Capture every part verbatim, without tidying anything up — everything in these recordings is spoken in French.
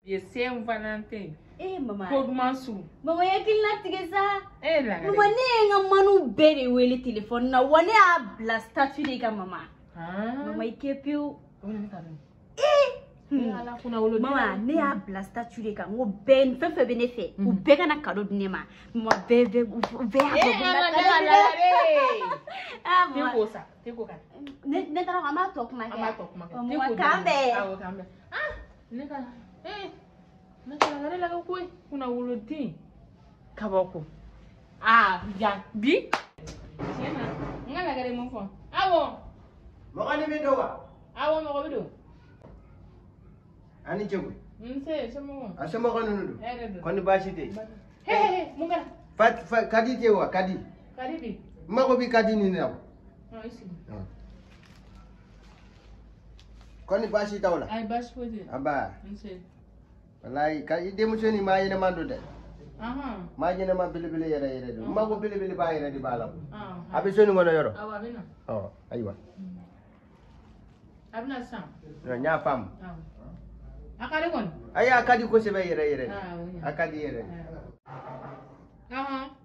Ye Saint Valentin. Eh mama. Ko mansu. Mama yakilna tigeza. Eh la. Mama ne nga manu bere wele telephone na wane a bla statue de ga mama. Ah. Mama ikepiu. Eh. Mama ne a bla statue de ga ngo ben fe fe bene fe. U be kana cadeau de ma. Mama be be be ha ko. Eh. Ah mama. Tiko sa. Tiko ka. Ne ne tara ama talk ma. Ama talk ma. Tiko kambe. Ah kambe. Ah. Ne ka. Eh. Nakala la ko kuna uloti kaboko ah ya bi sena ngala gare mo fo awo mo gani mi doga awo mo ko do ani jogo nse samo asama ko nunu do ko ni bashi te he he mo ngala fat kadi te wa kadi kadi bi ma ko bi kadi ni na no isi ko ni bashi tawla ay bashi fodi aba nse wallahi ka ide muso ni ma yene mando de aha ma yene ma bile bile yere yere do ma ko bile bile ba yere di balam ah abi so ni ngono yoro awa bina oh aywa abna sam no nya fam ah akade kon aya akadi ko sebe yere yere ah oui akadi yere aha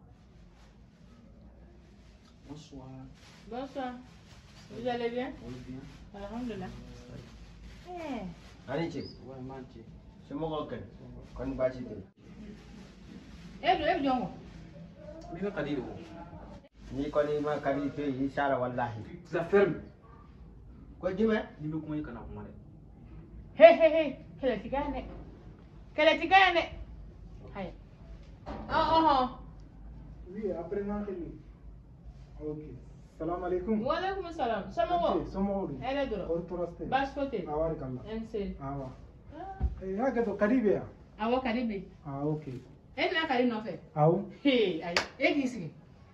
Bonsoir. Bonsoir. Vous allez bien? Oui, bien. Alhamdulillah. Eh. ani ci Ouais, manche. sama ko ken kon bashi te Eh, do e jongo. Mais que Cadeaux. ni ko ni ma kadi te inshallah wallahi Ça ferme. ko jime Ni me kuma kana kuma de. He he he. Kele tigane. Kele tigane. Hay. Oh oh oh. Oui, après moi, ok. Salam alaikum. Wa alaikum salam. Sama wo. Somo olu. Ele duro. Or turaste. Bas kote. Awari kalla. Ense. Awa. Eh, haka to karibe ya. Awo karibe. Ah, okay. En na kari no fe. Awu. He, ay. E gisi.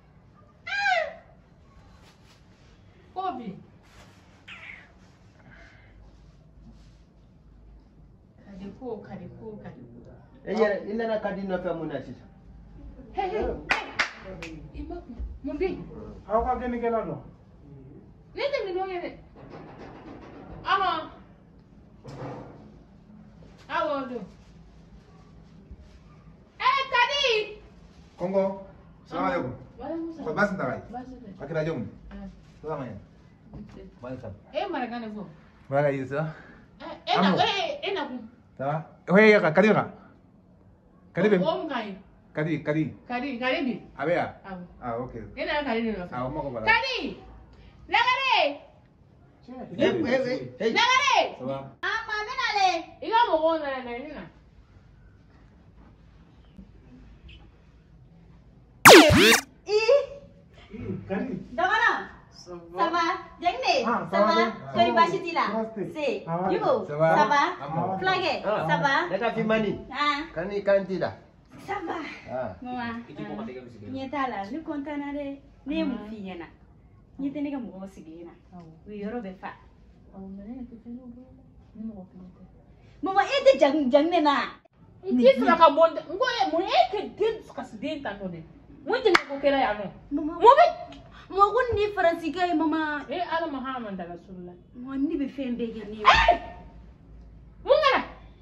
Kobi. Kadi ko, kadi ko, kadi ko. e yere ina na kadi no fe mun asisa He he. Ima mumbi. Aw ka geni kala no. Ne te mi no ngene. Aha. Awo do. Eh kadi. Kongo, salam alaikum. Waalaikum Ko salam. bas ndaway. Basi. Akira jom. Ah. Salam alaikum. Welcome. Eh maragane fo. Mara yisa. Eh na eh eh na ku. Ta. Hoye ya kadi ka. Kadi be. O ngai. Kadi kadi. Kadi kadi bi. Abeya. Awo. Ah, okay. Ina kadi ni no. Ah, mo ko bala. Kadi. Lagare. eh eh eh Lagare. Ça va? Ah mama nale. Iga mo ko na na ni na. Ih, Kari. damana. Ça Ça va? Jengne? Ah, Ça va? Kori bashi tila. Namaste. Si. Ah, ouais. Yugo. Ça va? Ça va? Amo. Flage. Ah. Ça va? leta fi mani Ah, kani kantida ça va. ah Mama. Iti ko katega bisi. Nyetala, ni kontana de. Ne mu fiyana. Nyete ne ga mu sigina. Wi yoro be fa. Awo mene ke fe no bo. Ni mo ko ni. Mama ete jang jang ne na. Iti sura ka bonde. Ngo e mo e ke din suka sidin tan no de. Mo je ko kera ya no. Mama. Mo be. Mo gun ni faransi kai mama. Eh ala Muhammad da Rasulullah. Mo ni be fembe ge ni. Mo ngara.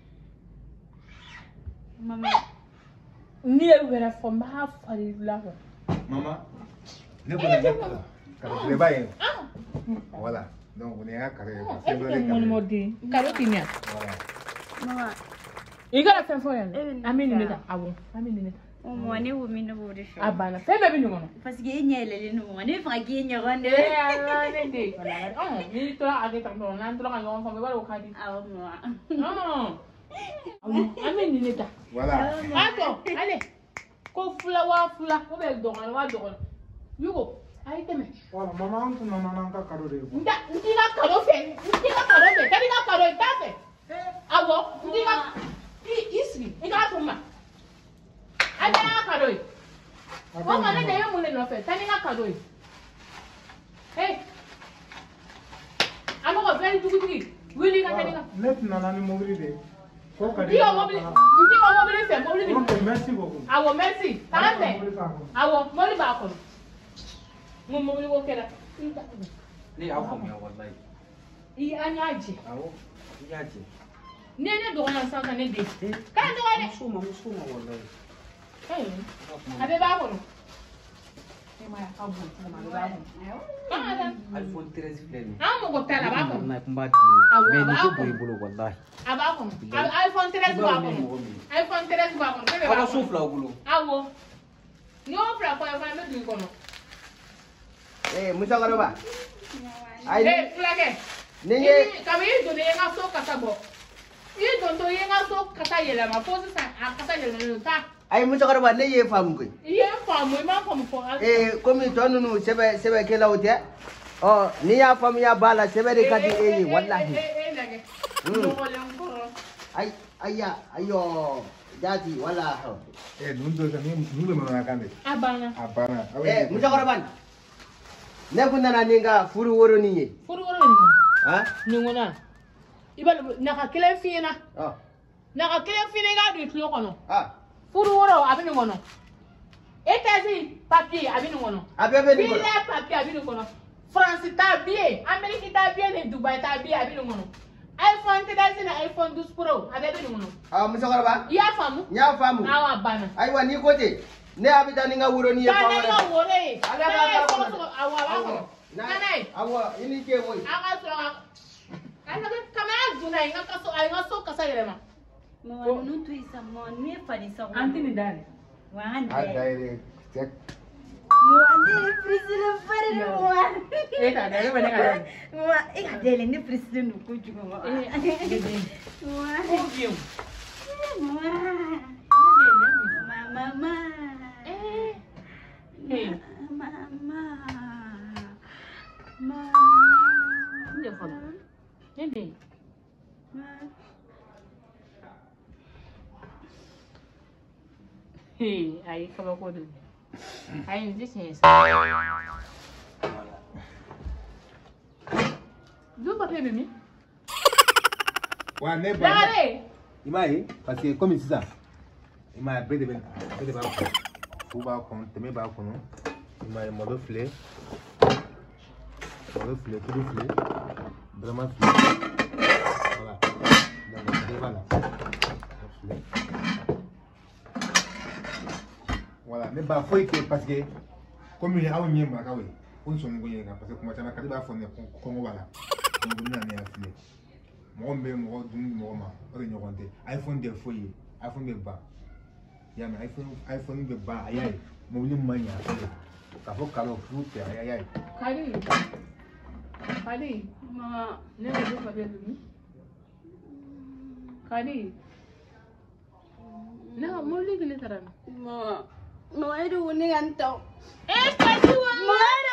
Mama. Ni e wera fo ma fari la ko. Mama. Ne ko na ngata. Kare le baye. Ah. Voilà. Donc on est à carré. E ke mo mo de. Karo tinya. Voilà. Mama. Igara fe fo ya. Eh, Amini ne ta. Awo. Amini ne ta. Mo ni wo mi no bo de fe. Abana. Fe be bi no no. Parce que nyele le no ni fa ge nyoronde. Eh ala ne de. Oh, ni to age ta no nan to ka no fo be ba ko kadi. Ah mama. Non. Amini ne ta. Voilà. Attends, allez. Ko fula wa fula ko be dogal wa dogal. Yugo, ay teme. Wala, mama antu na nananka kado de. Nda ndiga kado fe, ndiga kado fe, kadi ga kado ta fe. Awo, ndiga i isri, ndiga tuma. Ada ga kado. Ko ma ne de yo mu le no fe, tani ga kado. Hey. Amo ko fe dugu dugu. Wili ga tani ga. Net nanani mobili de. Ko kadi. Ndiga mobile, ndiga mobile fe, mobile. Okay, merci beaucoup. Awo merci. Ta fe. Awo, moli ba ko. Mo mo ni wo kera. Ni afu mi wallahi. I anyaji. awo yaje Nene dɔgɔna san ka ne den. K'a dɔgɔ dɛ. Muso ma muso ma wallahi. A bɛ b'a kɔnɔ. E ma ya ka bon cogo ma a bɛ b'a kɔnɔ. K'an ka taa. iPhone treize filɛ nin ye. An mago t'a la a b'a kɔnɔ. N'a kun b'a d'i ma. Awɔ, Mais a b'a muso kɔnɔ. bɔ i bolo wallahi. A b'a kɔnɔ. iPhone treize b'a kɔnɔ. iPhone treize b'a kɔnɔ. Bɛɛ bɛ Aw b'a ka so kɔnɔ. fila bolo. Awɔ. N'i y'o fila kɔnɔ fana n bɛ don i kɔnɔ. Eh, musokɔrɔba. Ayi. Ee fulakɛ. Ni ye Kabini i donna i ye n ka so kasa bɔ. I dontɔ i ye n ka so kasa yɛlɛma fo sisan a kasa yɛlɛlen taa. ayi musokɔrɔba ne ye faamu koyi. I ye n faamu i m'a faamu fɔ. Eh, komi tɔ ninnu sɛbɛ sɛbɛkɛlaw tɛ. Ɔ n'i y'a faamuya b'a la sɛbɛ de ka di e ye walahi. E lajɛ. Nɔgɔlen kɔrɔ. Ayi ayiya ayɔ jaati wala. Eh, nun dɔ sa nun bɛ manamanakan de. A banna. A banna. Eh, musokɔrɔba ne kun nana ni n ka furu woro nin ye. Furu wɛrɛ nin kɔnɔ. Han? Nin kɔnɔ. I b'a dɔn naga kelen f'i ɲɛna. Ɔ. Naga kelen f'i ɲɛna i k'a don i tulo kɔnɔ. Ah. Furu wɛrɛ a bɛ nin kɔnɔ. États-Unis papier a bɛ nin kɔnɔ. A bɛɛ bɛ nin kɔnɔ. Villa papier a bɛ nin kɔnɔ. France ta billet, Amérique ta billet ni Dubai ta billet a bɛ nin kɔnɔ. iPhone treize ni iPhone douze Pro a bɛɛ bɛ nin kɔnɔ. Ɔ musokɔrɔba. I y'a faamu? N y'a faamu. Awɔ a banna. Ayiwa n'i ko ten ne y'a bɛ taa ni n ka woro nin ye fan Taa wɛrɛ ne ka fɛ. woro ye. Ale N'a b'a ye b'a sɔgɔ kɔnɔ. sɔgɔ awɔ a b'a kɔnɔ. Taa n'a ye. Awɔ i ni ce koyi. A ka sɔrɔ ka. A ka kamera donna ye n ka so a ye n ka so kasa yɛlɛma. Mama ninnu to yen sa mama ninnu ye fani sa. An tɛ nin da yɛlɛ. Wa an A tɛ. dayɛlɛ cɛ. Mama ne ye pirisilen fari de mama. E t'a da e bɛ ne ka da yɛlɛ. Mama e ka da yɛlɛ ne pirisilen don kojugu mama. Ee e den. Mama. Ko fiyewu. Mama. Ne den ne min. Mama. Mama. Ee. Ee. Mama. Mama. Ne de fɔlɔ. Ne den. Ee ayi kabako don. Ayi nin tɛ tiɲɛ ye sa. Dun papier bɛ min? Wa ne ba. Lagare. I m'a ye parce que komi sisan i m'a ye bɛɛ de bɛ bɛɛ de b'a kɔnɔ fu b'a kɔnɔ tɛmɛ b'a kɔnɔ i m'a ye malo filɛ malo filɛ tulu filɛ dɔrɔmɛ filɛ voilà donc bɛɛ b'a la filɛ voilà ne b'a foyi kɛ parce que komi aw ɲɛ marakaw ye ko n sɔnni ko ɲɛ kan parce que kuma caman kadi b'a fɔ ne kɔngɔ b'a la donc n nana ne y'a filɛ. Mɔgɔ min bɛ mɔgɔ dumuni mɔgɔ ma o de ɲɔgɔn tɛ iPhone tɛ foyi ye iPhone bɛ ban i y'a mɛn iPhone iPhone bɛ ban a y'a ye mobili man ɲɛ a fɛ k'a fɔ kalo furu tɛ a y'a ye. Kadi. Kadi. Mama. Ne de bɛ papier bɛ min? Kadi. Ne ka mobili kelen taara min? Mama. Mama e de ko ne ka n ta. E kasi wa? Mama